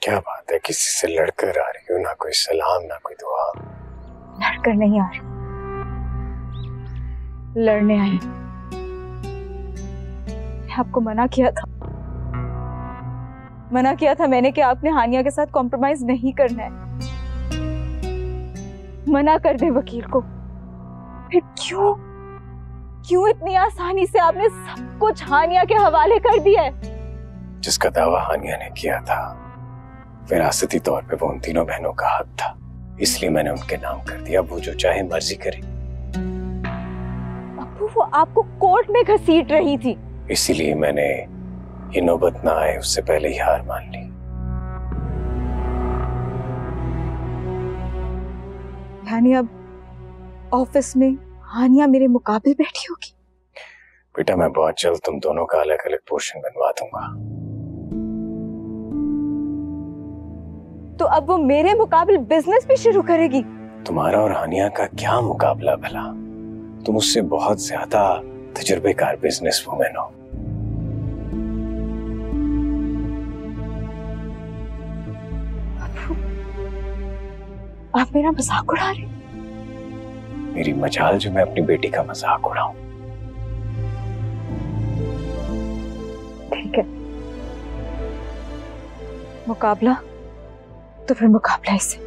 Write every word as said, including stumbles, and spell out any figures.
क्या बात है, किसी से लड़कर आ रही हो? ना कोई सलाम ना कोई दुआ। लड़कर नहीं आ रही, लड़ने आई। मैं आपको मना किया था, मना किया था मैंने कि आपने हानिया के साथ कॉम्प्रोमाइज नहीं करना है। मना कर दे वकील को। फिर क्यों क्यों इतनी आसानी से आपने सब कुछ हानिया के हवाले कर दिया है? जिसका दावा हानिया ने किया था विरासती तौर पे वो उन तीनों बहनों का हक था, इसलिए मैंने उनके नाम कर दिया। वो जो चाहे मर्जी करे। अब्बू, वो आपको कोर्ट में घसीट रही थी, इसीलिए मैंने ये नौबत ना आए उससे पहले ही हार मान ली। यानी अब ऑफिस में हानिया मेरे मुकाबले बैठी होगी? बेटा, मैं बहुत जल्द तुम दोनों का अलग अलग पोर्शन बनवा दूंगा। तो अब वो मेरे मुकाबले बिजनेस भी शुरू करेगी? तुम्हारा और हानिया का क्या मुकाबला भला? तुम उससे बहुत ज्यादा तजुर्बेकार बिजनेस वुमेन हो। आप मेरा मजाक उड़ा रहे? मेरी मजाल जो मैं अपनी बेटी का मजाक उड़ाऊं। ठीक है, मुकाबला तो फिर मुकाबला इसे।